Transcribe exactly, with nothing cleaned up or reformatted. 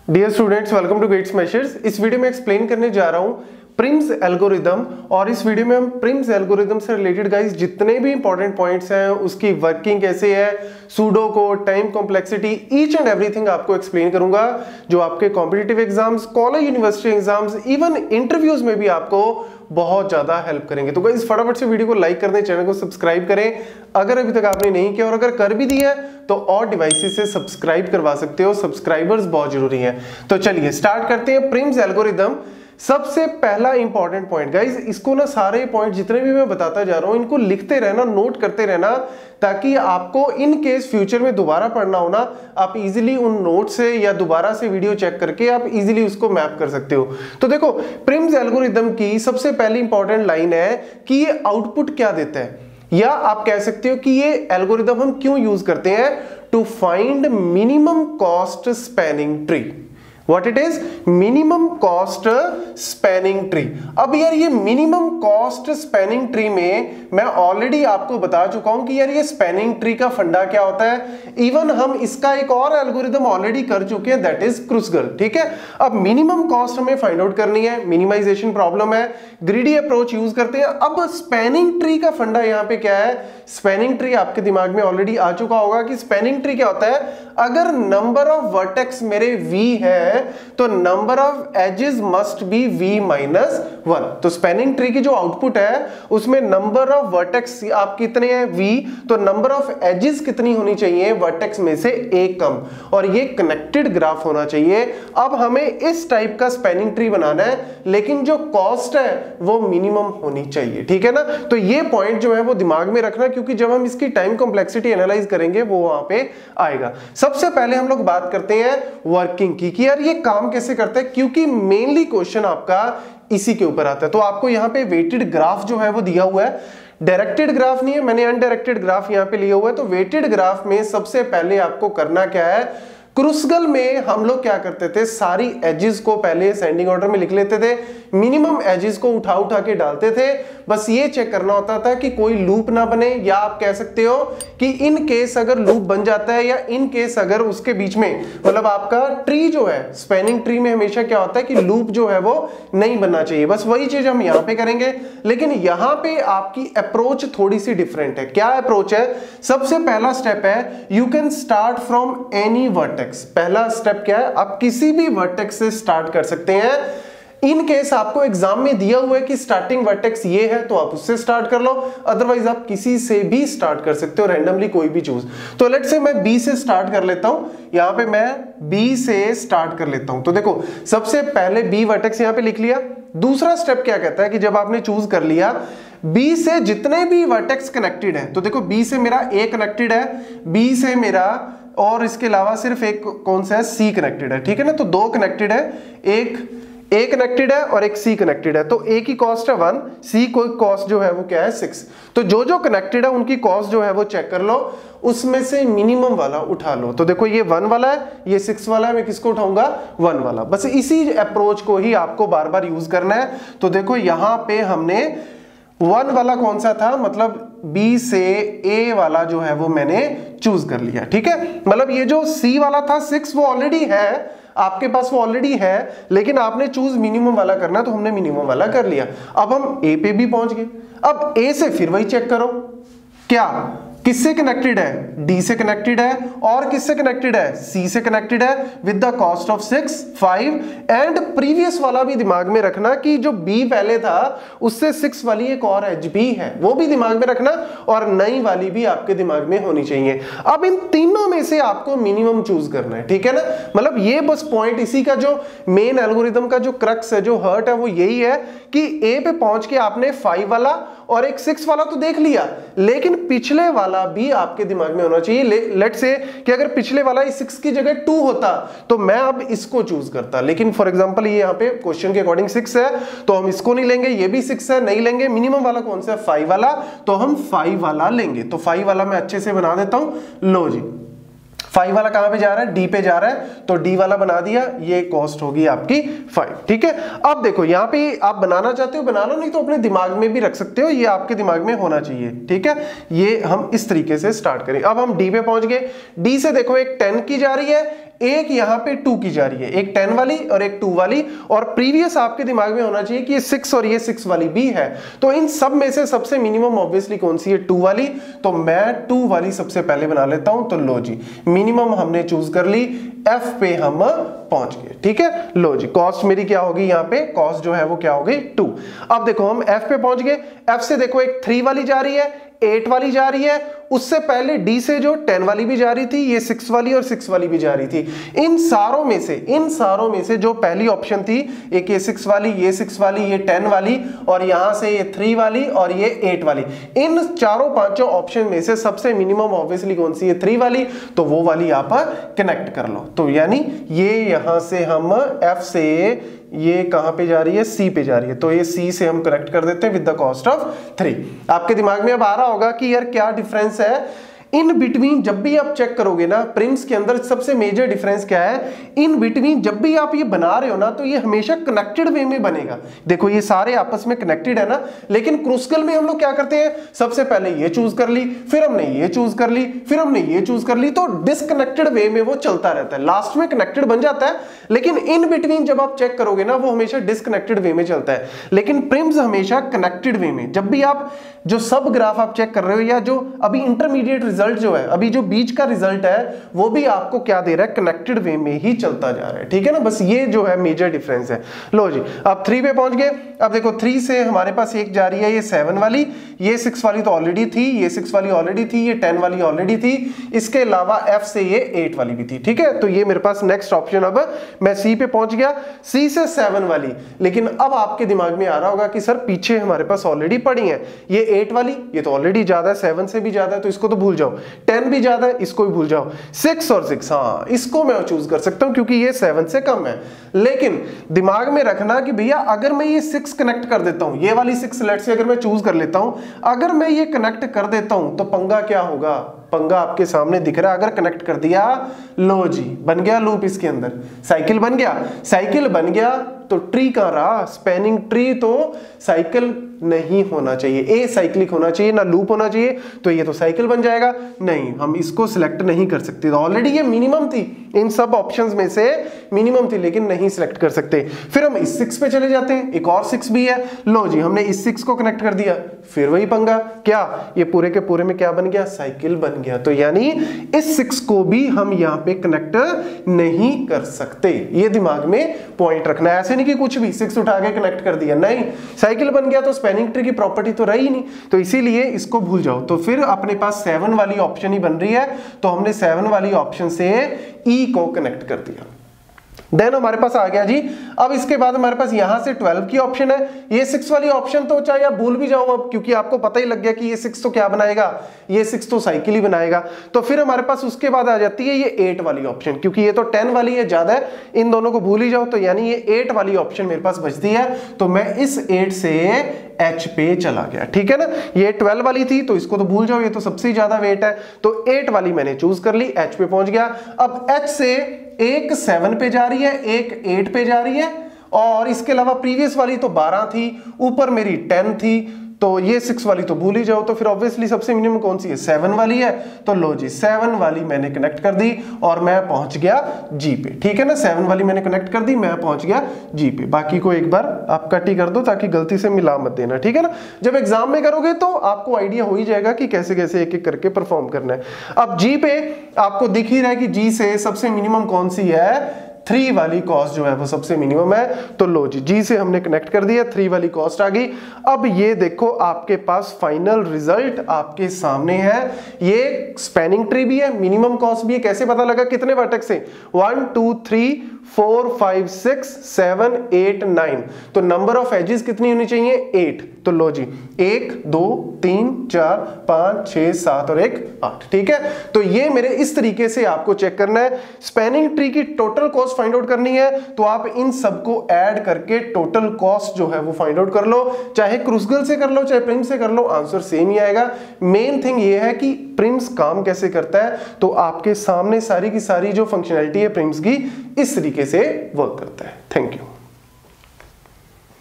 Dear students, welcome to Gate Smashers. इस video में explain करने जा रहा हूं प्रिम्स एल्गोरिदम, और इस वीडियो में हम प्रिम्स एल्गोरिदम से रिलेटेड गाइस जितने भी इंपॉर्टेंट पॉइंट्स हैं, उसकी वर्किंग कैसे है, pseudo code, time complexity, each and everything आपको एक्सप्लेन करूंगा, जो आपके competitive exams, college university exams, even interviews में भी आपको बहुत ज्यादा हेल्प करेंगे। तो गाइस फटाफट से वीडियो को लाइक कर दें, चैनल को सब्सक्राइब करें अगर अभी तक आपने नहीं किया, और अगर कर भी दिया है तो और डिवाइसेस से सब्सक्राइब करवा सकते हो। सब्सक्राइबर्स बहुत जरूरी हैं। तो चलिए स्टार्ट करते हैं प्रिम्स एल्गोरिदम। सबसे पहला इंपॉर्टेंट पॉइंट गाइस, इसको ना सारे पॉइंट जितने भी मैं बताता जा रहा हूं इनको लिखते रहना, नोट करते रहना, ताकि आपको इन केस फ्यूचर में दोबारा पढ़ना हो ना, आप इजीली उन नोट से या दोबारा से वीडियो चेक करके आप इजीली उसको मैप कर सकते हो। तो देखो, प्रिम्स एल्गोरिदम की सबसे पहली इंपॉर्टेंट लाइन है कि ये आउटपुट क्या देता है, या आप कह सकते हो कि ये एल्गोरिदम हम क्यों यूज करते हैं, to find minimum cost spanning tree. What it is? Minimum cost spanning tree. अब यार ये मिनिमम कॉस्ट स्पैनिंग ट्री में मैं ऑलरेडी आपको बता चुका हूं कि यार ये स्पैनिंग ट्री का फंडा क्या होता है। इवन हम इसका एक और एल्गोरिदम ऑलरेडी कर चुके हैं, दैट इज क्रूसगल। ठीक है, अब मिनिमम कॉस्ट हमें फाइंड आउट करनी है, मिनिमाइजेशन प्रॉब्लम है, ग्रीडी अप्रोच यूज करते हैं। अब स्पैनिंग ट्री का फंडा यहां पे क्या है, स्पैनिंग ट्री आपके दिमाग में ऑलरेडी आ चुका होगा कि स्पैनिंग ट्री क्या होता है। अगर नंबर ऑफ वर्टेक्स मेरे v है तो number of edges must be v minus one. तो स्पैनिंग ट्री की जो आउटपुट है उसमें नंबर ऑफ वर्टेक्स आप कितने हैं v, तो नंबर ऑफ एजेस कितनी होनी चाहिए वर्टेक्स में से एक कम, और ये कनेक्टेड ग्राफ होना चाहिए। अब हमें इस टाइप का स्पैनिंग ट्री बनाना है, लेकिन जो कॉस्ट है वो मिनिमम होनी चाहिए। ठीक है ना, तो ये पॉइंट जो है वो दिमाग में रखना, क्योंकि जब हम इसकी टाइम कॉम्प्लेक्सिटी एनालाइज करेंगे वो वहां पे आएगा। सबसे पहले हम लोग बात करते हैं वर्किंग की, कि यार ये काम कैसे करता है, क्योंकि मेनली क्वेश्चन आपका इसी के ऊपर आता है। तो आपको यहाँ पे वेटेड ग्राफ जो है वो दिया हुआ है, डायरेक्टेड ग्राफ नहीं है, मैंने अनडायरेक्टेड ग्राफ यहाँ पे लिया हुआ है। तो वेटेड ग्राफ में सबसे पहले आपको करना क्या है, क्रूसगल में हम लोग क्या करते थे, सारी एजेस को पहले सेंडिंग ऑर्डर में लिख लेते थे, मिनिमम एजेस को उठा उठा के डालते थे। बस ये चेक करना होता था कि कोई लूप ना बने, या आप कह सकते हो कि इन केस अगर लूप बन जाता है, या इन केस अगर उसके बीच में मतलब आपका ट्री जो है, स्पैनिंग ट्री में हमेशा क्या होता है कि लूप जो है वो नहीं बनना चाहिए। बस वही चीज हम यहां पे करेंगे, लेकिन यहां पे आपकी अप्रोच थोड़ी सी डिफरेंट है। क्या अप्रोच है, सबसे पहला स्टेप है you can start from any vertex. पहला स्टेप क्या है, आप किसी भी वर्टेक्स से स्टार्ट कर सकते हैं। इन केस आपको एग्जाम में दिया हुआ है कि स्टार्टिंग वर्टेक्स ये है तो आप उससे स्टार्ट कर लो, अदरवाइज आप किसी से भी स्टार्ट कर सकते हो, रैंडमली कोई भी चूज। तो लेट से मैं बी से स्टार्ट कर लेता हूं, यहां पे मैं बी से स्टार्ट कर लेता हूं। तो देखो, सबसे पहले बी वर्टेक्स यहां पे लिख लिया। दूसरा स्टेप क्या कहता है कि जब आपने चूज कर लिया बी से जितने भी वर्टेक्स कनेक्टेड है, तो देखो बी से मेरा ए कनेक्टेड है, बी से मेरा और इसके अलावा सिर्फ एक कौन सा है, सी कनेक्टेड है। ठीक है ना, तो दो कनेक्टेड है, एक ए कनेक्टेड है और एक सी कनेक्टेड है। तो ए की कॉस्ट है वन, सी को कॉस्ट जो है वो क्या है सिक्स। तो जो जो कनेक्टेड है उनकी कॉस्ट जो है वो चेक कर लो, उसमें से मिनिमम वाला उठा लो। तो देखो ये वन वाला है, ये सिक्स वाला है, मैं किसको उठाऊंगा, वन वाला। बस इसी अप्रोच को ही आपको बार बार यूज करना है। तो देखो यहां पे हमने वन वाला कौन सा था, मतलब बी से ए वाला जो है वो मैंने चूज कर लिया। ठीक है, मतलब ये जो सी वाला था सिक्स वो ऑलरेडी है आपके पास, वो ऑलरेडी है, लेकिन आपने चूज मिनिमम वाला करना, तो हमने मिनिमम वाला कर लिया। अब हम ए पे भी पहुंच गए। अब ए से फिर वही चेक करो, क्या किससे कनेक्टेड है, डी से कनेक्टेड है, और किससे कनेक्टेड है, सी से कनेक्टेड है, with the cost of six five. And previous वाला भी दिमाग में रखना कि जो बी पहले था उससे सिक्स वाली एक और एज भी है, वो भी दिमाग में रखना, और नई वाली भी आपके दिमाग में होनी चाहिए। अब इन तीनों में से आपको मिनिमम चूज करना है। ठीक है ना, मतलब ये बस पॉइंट, इसी का जो मेन एल्गोरिदम का जो क्रक्स है, जो हर्ट है, वो यही है कि ए पे पहुंच के आपने फाइव वाला और एक सिक्स वाला तो देख लिया, लेकिन पिछले वाला भी आपके दिमाग में होना चाहिए। ले, लेट से कि अगर पिछले वाला इस सिक्स की जगह टू होता तो मैं अब इसको चूज करता, लेकिन फॉर एग्जांपल ये यहाँ पे क्वेश्चन के अकॉर्डिंग सिक्स है तो हम इसको नहीं लेंगे, ये भी सिक्स है नहीं लेंगे। मिनिमम वाला कौन सा है, फाइव वाला, तो हम फाइव वाला लेंगे। तो फाइव वाला मैं अच्छे से बना देता हूं, लो जी फाइव वाला कहां पे जा रहा है, डी पे जा रहा है, तो डी वाला बना दिया, ये कॉस्ट होगी आपकी फाइव। ठीक है, अब देखो यहां पे आप बनाना चाहते हो बना लो, नहीं तो अपने दिमाग में भी रख सकते हो, ये आपके दिमाग में होना चाहिए। ठीक है, ये हम इस तरीके से स्टार्ट करें। अब हम डी पे पहुंच गए, डी से देखो एक टेन की जा रही है, एक यहाँ पे टू की जा रही है, एक टेन वाली और एक टू वाली, और प्रीवियस आपके दिमाग में होना चाहिए कि ये सिक्स और ये सिक्स वाली भी है। तो इन सब में से सबसे मिनिमम ऑब्वियसली कौन सी है, टू वाली, तो मैं टू वाली सबसे पहले बना लेता हूं। तो लो जी, मिनिमम हमने चूज कर ली, एफ पे हम पहुंच गए। ठीक है, लो जी, कॉस्ट मेरी क्या होगी, यहाँ पे कॉस्ट जो है वो क्या होगी, टू। अब देखो हम एफ पे पहुंच गए, एफ से देखो एक थ्री वाली जा रही है, एट वाली जा रही है, उससे पहले डी से जो टेन वाली भी जा रही थी, ये सिक्स वाली और सिक्स वाली भी जा रही थी। इन सारों में से इन सारों में से जो पहली ऑप्शन थी, एक ये सिक्स वाली, ये सिक्स वाली, ये टेन वाली, और यहां से ये थ्री वाली और ये एट वाली, इन चारों पांचों ऑप्शन में से सबसे मिनिमम ऑब्वियसली कौन सी है, थ्री वाली, तो वो वाली आप कनेक्ट कर लो। तो यानी ये यहां से हम एफ से ये कहां पे जा रही है, सी पे जा रही है, तो ये सी से हम कनेक्ट कर देते हैं with the cost of three. आपके दिमाग में अब आ रहा होगा कि यार क्या डिफरेंस है इन बिटवीन। जब भी आप चेक करोगे ना प्रिम्स के अंदर, सबसे मेजर डिफरेंस क्या है, इन बिटवीन जब भी आप ये बना रहे हो ना, तो ये हमेशा कनेक्टेड वे में बनेगा। देखो ये सारे आपस में कनेक्टेड है ना, लेकिन क्रूसिकल में हम लोग क्या करते हैं, सबसे पहले ये चूज कर ली, फिर हमने ये चूज कर ली, फिर हमने ये चूज कर ली, तो डिसकनेक्टेड वे में वो चलता रहता है। लास्ट में कनेक्टेड बन जाता है, लेकिन इन बिटवीन जब आप चेक करोगे ना, वो हमेशा डिसकनेक्टेड वे में चलता है। लेकिन प्रिम्स हमेशा कनेक्टेड वे में, जब भी आप जो सब ग्राफ आप चेक कर रहे हो, या जो अभी इंटरमीडिएट रिजल्ट जो है, अभी जो बीच का रिजल्ट है, वो भी आपको क्या दे रहा है, कनेक्टेड वे में ही चलता जा रहा है। ठीक है ना, बस ये जो है मेजर डिफरेंस है। लो जी, अब थ्री पे पहुंच गए। अब देखो थ्री से हमारे पास एक जा रही है ये सेवन वाली, ये सिक्स वाली तो ऑलरेडी थी, ये सिक्स वाली ऑलरेडी थी, ये टेन वाली ऑलरेडी थी, इसके अलावा एफ से ये एट वाली भी थी। ठीक है, तो ये मेरे पास नेक्स्ट ऑप्शन, अब मैं सी पे पहुंच गया, सी से सेवन वाली। लेकिन अब आपके दिमाग में आ रहा होगा कि सर पीछे हमारे पास ऑलरेडी पड़ी है, ये एट वाली, ये तो ऑलरेडी ज्यादा है, सेवन से भी ज्यादा है, तो इसको तो भूल जाओ, टेन भी ज्यादा है, इसको भी भूल जाओ, सिक्स और सिक्स, हाँ इसको मैं चूज कर सकता हूं क्योंकि ये सेवन से कम है। लेकिन दिमाग में रखना कि भैया अगर मैं ये सिक्स कनेक्ट कर देता हूं, ये वाली सिक्स लेट से अगर मैं चूज कर लेता हूं, अगर मैं ये कनेक्ट कर देता हूं, तो पंगा क्या होगा, पंगा आपके सामने दिख रहा है। अगर कनेक्ट कर दिया, लो जी, बन गया लूप, इसके अंदर साइकिल बन गया, साइकिल बन गया तो ट्री कहां रहा, स्पैनिंग ट्री, तो साइकिल नहीं होना चाहिए, ए साइक्लिक होना चाहिए, ना लूप होना चाहिए, तो ये तो साइकिल बन जाएगा। नहीं, हम इसको सिलेक्ट नहीं कर सकते, ऑलरेडी ये मिनिमम थी, इन सब ऑप्शंस में से मिनिमम थी, लेकिन नहीं सिलेक्ट कर सकते। फिर हम इस सिक्स पे चले जाते हैं, एक और सिक्स भी है, लो जी हमने इस सिक्स को कनेक्ट कर दिया, फिर वही पंगा, क्या ये पूरे के पूरे में क्या बन गया, साइकिल बन गया। तो यानी इस सिक्स को भी हम यहाँ पे कनेक्ट नहीं कर सकते, ये दिमाग में पॉइंट रखना है। ऐसे नहीं कि कुछ भी सिक्स उठा के कनेक्ट कर दिया, नहीं, साइकिल बन गया तो स्पैनिंग ट्री की प्रॉपर्टी तो रही नहीं, तो इसीलिए इसको भूल जाओ। तो फिर अपने पास सेवन वाली ऑप्शन ही बन रही है, तो हमने सेवन वाली ऑप्शन से ई को कनेक्ट कर दिया। देन हमारे पास आ गया जी, अब इसके बाद हमारे पास यहां से ट्वेल्व की ऑप्शन है। ये सिक्स वाली ऑप्शन तो चाहे आप भूल भी जाओ अब, क्योंकि आपको पता ही लग गया कि ये सिक्स तो क्या बनाएगा, ये सिक्स तो साइकिल ही बनाएगा। तो फिर हमारे पास उसके बाद आ जाती है ये एट वाली ऑप्शन, क्योंकि ये तो टेन वाली है, ज्यादा है, इन दोनों को भूल ही जाओ। तो यानी ये एट वाली ऑप्शन मेरे पास बचती है, तो मैं इस एट से एच पे चला गया। ठीक है ना, ये ट्वेल्व वाली थी तो इसको तो भूल जाओ, ये तो सबसे ज्यादा वेट है, तो एट वाली मैंने चूज कर ली, एच पे पहुंच गया। अब एच से एक सेवन पे जा रही है, एक एट पे जा रही है, और इसके अलावा प्रीवियस वाली तो बारह थी, ऊपर मेरी टेन थी, तो ये सिक्स वाली तो भूल ही जाओ। तो फिर ऑब्वियसली सबसे मिनिमम कौन सी है, सेवन वाली है, तो लो जी सेवन वाली मैंने कनेक्ट कर दी और मैं पहुंच गया जी पे। ठीक है ना, सेवन वाली मैंने कनेक्ट कर दी, मैं पहुंच गया जी पे। बाकी को एक बार आप कट ही कर दो ताकि गलती से मिला मत देना। ठीक है ना, जब एग्जाम में करोगे तो आपको आइडिया हो ही जाएगा कि कैसे कैसे एक एक करके परफॉर्म करना है। अब जी पे आपको दिख ही रहा है कि जी से सबसे मिनिमम कौन सी है, थ्री वाली कॉस्ट जो है वो सबसे मिनिमम है। तो लो जी, जी से हमने कनेक्ट कर दिया, थ्री वाली कॉस्ट आ गई। अब ये देखो आपके पास फाइनल रिजल्ट आपके सामने है, ये स्पैनिंग ट्री भी है, मिनिमम कॉस्ट भी है। कैसे पता लगा, कितने वर्टेक्स है, one two three four five six seven eight nine, तो नंबर ऑफ एजेस कितनी होनी चाहिए, एट। तो लो जी, एक दो तीन चार पांच छह सात और एक आठ। ठीक है, तो ये मेरे इस तरीके से आपको चेक करना है। स्पैनिंग ट्री की टोटल कॉस्ट फाइंड आउट करनी है, तो आप इन सबको ऐड करके टोटल कॉस्ट जो है वो फाइंड आउट कर लो, चाहे क्रूसिकल से कर लो चाहे प्रिम्स से कर लो, आंसर सेम ही आएगा। मेन थिंग ये है कि प्रिम्स काम कैसे करता है, तो आपके सामने सारी की सारी जो फंक्शनैलिटी है प्रिम्स की इस तरीके से वर्क करता है। Thank you.